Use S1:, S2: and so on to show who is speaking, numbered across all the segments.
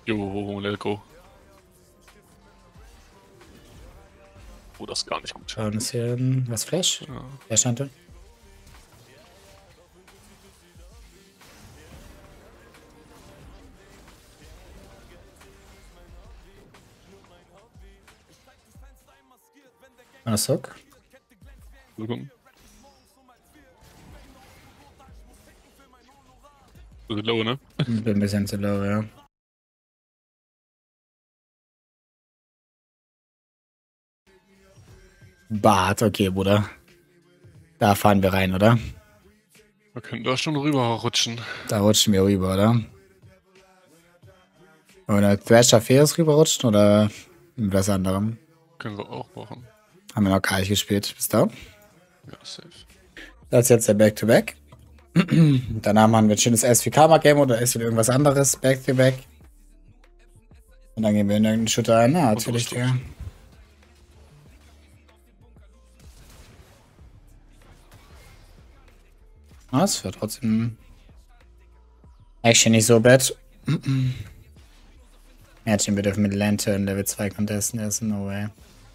S1: Jo, let go. Oh, das ist gar nicht gut.
S2: Schauen, ist hier was Flash?
S1: Ja.
S2: Der stand da. Sock.
S1: Willkommen. Das ist low, ne?
S2: Bin ein bisschen zu low, ja. Bart, okay, Bruder. Da fahren wir rein, oder?
S1: Wir können da schon rüber rutschen.
S2: Da rutschen wir rüber, oder? Oder Thrasher Fears rüberrutschen oder mit was anderem?
S1: Können wir auch machen.
S2: Haben wir noch gar nicht gespielt. Bis da.
S1: Ja, safe.
S2: Das ist jetzt der Back-to-Back. Danach machen wir ein schönes SVK-Game oder ist wieder irgendwas anderes. Back-to-Back. Und dann gehen wir in irgendeinen Shooter ein. Ja, natürlich, Digga. Das wird trotzdem Action nicht so bad. Mädchen, wir dürfen mit Lantern Level 2 contesten. Das ist no way.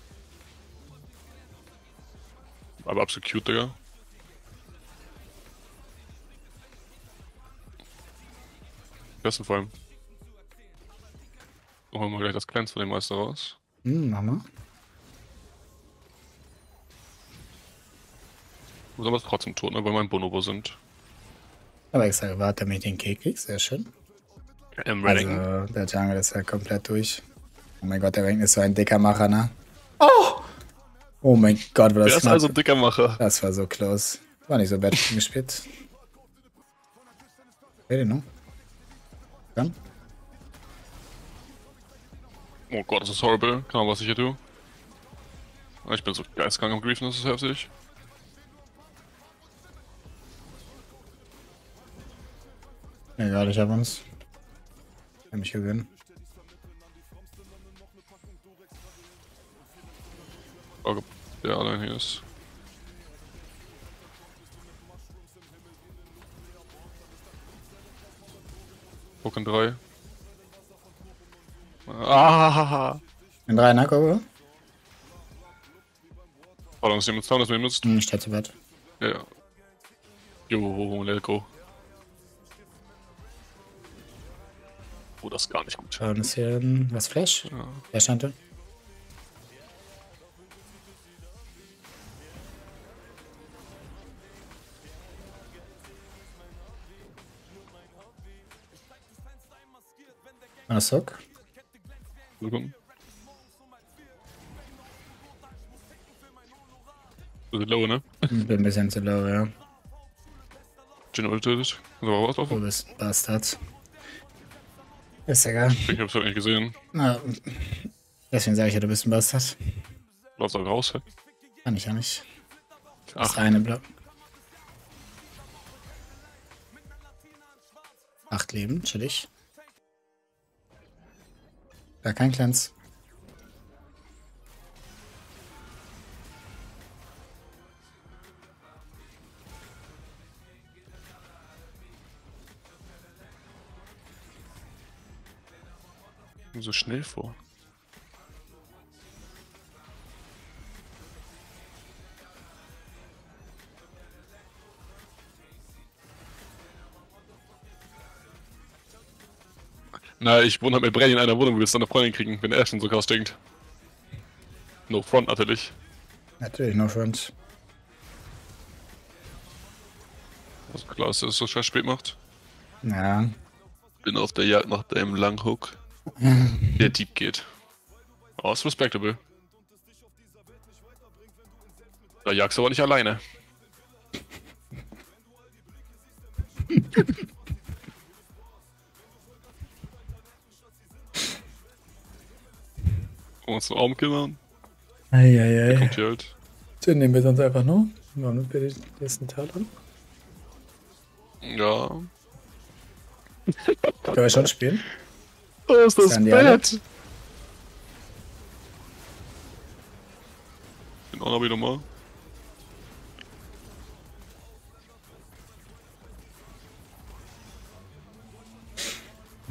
S1: Aber absolut cute, Digga. Besten vor allem. Holen wir gleich das Cleanse von dem Meister raus.
S2: Mama.
S1: Muss aber trotzdem tot, ne? Weil wir ein Bonobo sind.
S2: Aber extra gewartet, damit ich den Kill krieg. Sehr schön.
S1: Im
S2: Also,
S1: Redding.
S2: der Jungle ist ja komplett durch. Oh mein Gott, der Ring ist so ein dicker Macher, ne? Oh! Oh mein Gott, war das
S1: Wer ist
S2: knapp.
S1: also ein dicker Macher?
S2: Das war so close. War nicht so bad gespielt. Ready, no? Dann?
S1: Oh Gott, das ist horrible. Keine Ahnung, was ich hier tue. Ich bin so geistkrank am Griefen, das ist heftig.
S2: Egal, ich hab uns. Ich hab mich gewinnen.
S1: Oh, der allein hier ist. Pokémon 3. Ah!
S2: In 3, ne, Kogo?
S1: Pardon, ist jemand down, dass wir müsst?
S2: Ich stehe zu Bett.
S1: Ja. Jo, let go. Oh, das ist gar nicht gut.
S2: Schauen, ist hier was Flash?
S1: Ja.
S2: Der stand da. Sock.
S1: Willkommen. Das ist low, ne?
S2: Bin ein bisschen zu low, ja.
S1: General tötet. Kannst du aber
S2: Du
S1: rauslaufen?
S2: bist ein Bastard. Ist egal.
S1: Ich hab's halt nicht gesehen.
S2: Na, deswegen sage ich ja, du bist ein Bastard.
S1: Lass da raus, hä?
S2: Kann ich ja nicht. Das
S1: Ach,
S2: eine Block. 8 Leben, chillig. Gar kein Cleanse.
S1: so schnell vor. Na, ich wohne halt mit Brenny in einer Wohnung, wo wir jetzt eine Freundin kriegen, wenn er schon so krass stinkt. No front natürlich.
S2: Natürlich, no front.
S1: Also klar, dass er es so scheiß spät macht.
S2: Ja.
S1: Bin auf der Jagd nach dem Langhook, der deep geht. Oh, ist respectable. Da jagst du aber nicht alleine. Uns einen Arm kümmern.
S2: Eieiei.
S1: Kommt hier halt.
S2: Dann nehmen wir sonst einfach nur. Machen wir den nächsten Teil an.
S1: Ja.
S2: Können wir schon spielen?
S1: Oh, ist das
S2: Sind die alle?
S1: bad. Den Honor wieder mal.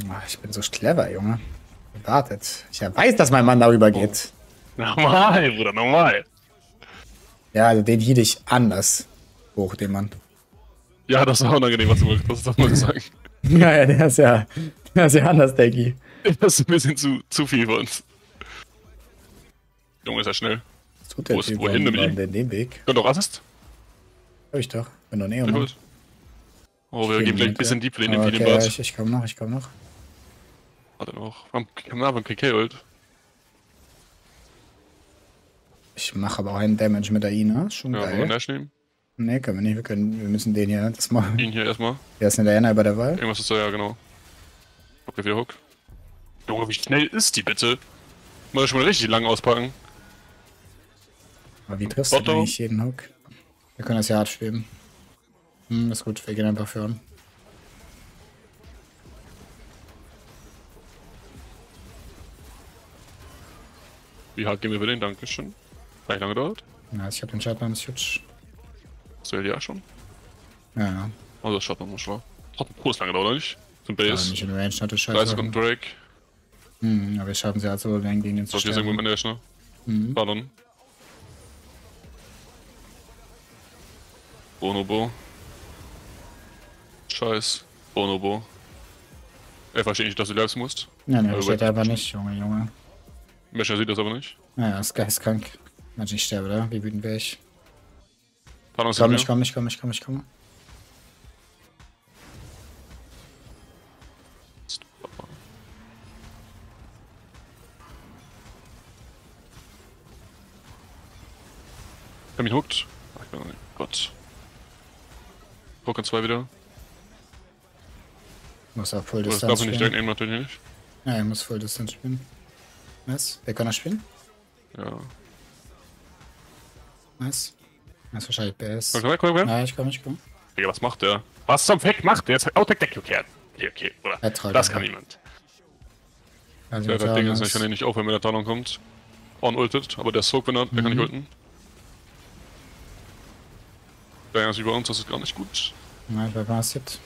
S2: Ach, ich bin so clever, Junge. Wartet. Ich weiß, dass mein Mann darüber geht.
S1: Normal, Bruder, normal.
S2: Ja, also den hielt ich anders hoch, den Mann.
S1: Ja, das war unangenehm, was du gemacht hast, das darf man sagen.
S2: Ja, der ist ja anders, denke ich.
S1: Das ist ein bisschen zu viel für uns. Junge, ist ja schnell.
S2: Was tut der Typ?
S1: Wohin mit ihm?
S2: Den Weg?
S1: Könnt doch Assist?
S2: Hab ich doch. Bin doch näher.
S1: Gut. Oh, wir gehen gleich ein bisschen deep in den
S2: Okay,
S1: Bart.
S2: ich komm noch.
S1: Warte noch. Am Abend KK-Ult.
S2: Ich mache aber auch einen Damage mit der Ina. Schon
S1: Ja, wollen wir
S2: geil.
S1: Nash nehmen?
S2: Nee, können wir nicht. Wir müssen den hier das machen.
S1: Ihn hier erstmal.
S2: Der ist eine Diana über der Wahl.
S1: Irgendwas ist da, ja, genau. Okay, wieder Hook. Junge, wie schnell ist die bitte? Muss ich schon mal richtig lang auspacken.
S2: Aber wie triffst du
S1: Bottom.
S2: denn nicht jeden Hook? Wir können das ja hart spielen. Das ist gut. Wir gehen einfach für ihn.
S1: Wie hart gehen wir für den? Dankeschön. Gleich lange dauert.
S2: Ja, ich hab den Shutdown, ist hübsch.
S1: Hast du ja schon?
S2: Ja.
S1: Also das schaut man mal schlau. Hat ein Kurs lange dauert, oder nicht? Zum
S2: Aber
S1: Base.
S2: nicht in Range, hatte
S1: 30
S2: Scheiße.
S1: Sekunden Drake.
S2: Aber wir schaffen sie halt so gegen den zu
S1: So, hier ist irgendwo im Nash, ne? Pardon. Bonobo. Scheiß. Bonobo. Er versteht nicht, dass du lives musst.
S2: Ja, ne,
S1: Aber
S2: steht aber nicht, Junge.
S1: Mescher sieht das aber nicht.
S2: Naja, ist geistkrank. Mensch, ich sterbe, oder? Wie wütend wäre ich?
S1: Pardon,
S2: Ich komme.
S1: Ich hab mich hooked. Ach, ich bin nicht. Gott. Hook 2 wieder.
S2: Muss auf Full
S1: Das
S2: Distanz
S1: darf ich nicht
S2: spielen.
S1: direkt nehmen, natürlich nicht.
S2: Ja, er muss Full Distanz spielen. Was? Wer kann das spielen?
S1: Ja.
S2: Was? Das ist wahrscheinlich BS.
S1: Komm.
S2: Ja, ich komme.
S1: Digga, was macht der? Was zum Fick macht der? Jetzt Outtake Deck gekehrt. Okay, oder?
S2: Er trollt
S1: Das
S2: einfach.
S1: kann niemand.
S2: Also
S1: Der Ding ist, ich kann den nicht aufhören, wenn der Tarnung kommt. On ultet, aber der Soak, wenn er, der kann nicht ulten. Der ist über uns, das ist gar nicht gut.
S2: Ja, ich weiß, was es gibt.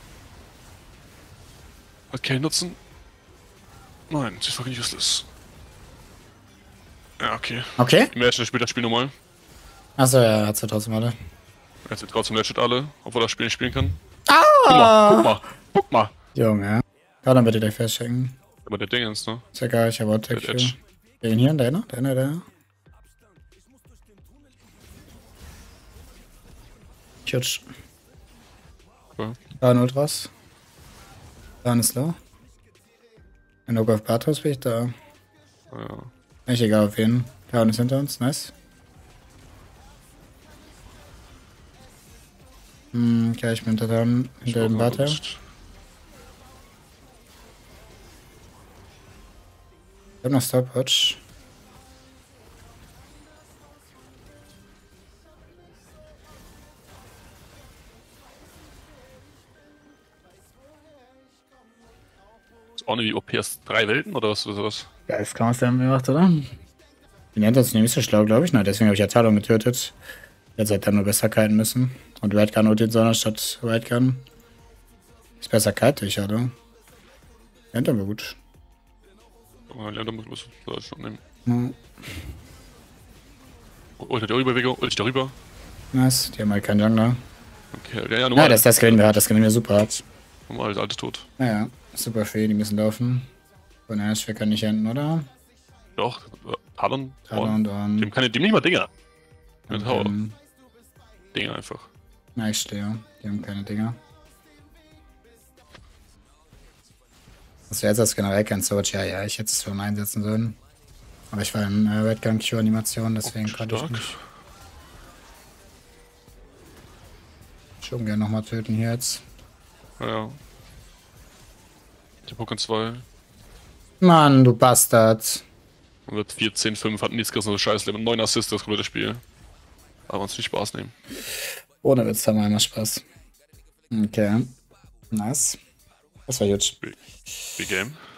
S1: Hat keinen Nutzen. Nein, sie ist fucking useless. Ja, okay.
S2: Okay.
S1: Im Match spielt das Spiel normal.
S2: Achso, ja, hat sie trotzdem alle.
S1: Er hat trotzdem Match alle, obwohl er das Spiel nicht spielen kann.
S2: Ah!
S1: Guck mal.
S2: Junge. Ja, dann bitte gleich festchecken.
S1: Aber der Ding ist, ne?
S2: Ist egal, ich habe Outtake
S1: Der
S2: für.
S1: Edge.
S2: Den hier, der. Tschutsch.
S1: Okay.
S2: Da ein Ultras. Da ist low. Ein Hook auf Bartos bin ich da.
S1: Ja.
S2: Echt egal auf wen. Da ist hinter uns, nice. Okay, ich bin da hinter dem Barter. Ich hab noch Stopwatch.
S1: Ist auch nicht wie OPs 3 Welten oder was ist das?
S2: Geil, kann man es dann gemacht, oder? Den nennt das nicht so schlau, glaube ich. Na, deswegen habe ich ja Talon getötet. Jetzt hätte er nur besser kiten müssen. Und Redgun ultet Sonne statt Redgun. Ist besser kite ich, oder? Nennt aber gut.
S1: Ja, da muss ich schon nehmen.
S2: Ja.
S1: Ultet der rüber, Vego? Ultet der rüber?
S2: Nice, die haben halt keinen Jungler.
S1: Okay, ja,
S2: Ja,
S1: normal.
S2: das gewinnen wir hart, das gewinnen wir super hart.
S1: Normal, ist alles tot.
S2: Naja, super viel, die müssen laufen. Von Ash, wir können nicht enden, oder?
S1: Doch, Talon.
S2: Talon und
S1: Dem kann dem nicht mal Dinger. Mit Tower.
S2: ähm,
S1: Dinger einfach.
S2: na, ich stehe. Die haben keine Dinger. Das wäre jetzt als generell kein Sword. Ja, ich hätte es schon einsetzen sollen. Aber ich war in Redgun Q Animation, deswegen konnte ich
S1: Stark.
S2: nicht. Schon gerne nochmal töten hier jetzt.
S1: Ja. Der Pokémon 2.
S2: Mann, du Bastard.
S1: Und wird 14-5, hat nichts gerissen, so scheiß Leben. 9 Assists, das komplette Spiel. Aber uns viel Spaß nehmen.
S2: Ohne Witz haben wir immer Spaß. Okay. Nice. Das war huge.
S1: Big Game.